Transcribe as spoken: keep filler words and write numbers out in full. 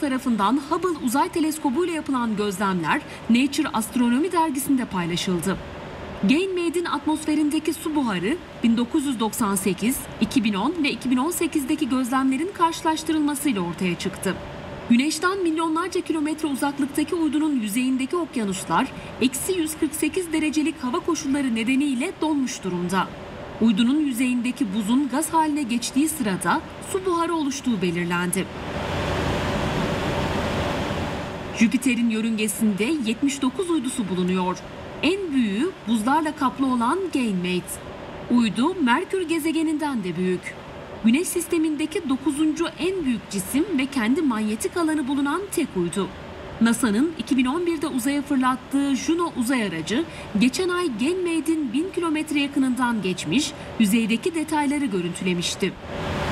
tarafından Hubble Uzay Teleskobu ile yapılan gözlemler Nature Astronomy dergisinde paylaşıldı. Ganymede'in atmosferindeki su buharı bin dokuz yüz doksan sekiz, iki bin on ve iki bin on sekizdeki gözlemlerin karşılaştırılmasıyla ortaya çıktı. Güneş'ten milyonlarca kilometre uzaklıktaki uydunun yüzeyindeki okyanuslar eksi yüz kırk sekiz derecelik hava koşulları nedeniyle donmuş durumda. Uydunun yüzeyindeki buzun gaz haline geçtiği sırada su buharı oluştuğu belirlendi. Jüpiter'in yörüngesinde yetmiş dokuz uydusu bulunuyor. En büyüğü buzlarla kaplı olan Ganymede. Uydu Merkür gezegeninden de büyük. Güneş sistemindeki dokuzuncu en büyük cisim ve kendi manyetik alanı bulunan tek uydu. NASA'nın iki bin on birde uzaya fırlattığı Juno uzay aracı geçen ay Ganymede'in bin kilometre yakınından geçmiş, yüzeydeki detayları görüntülemişti.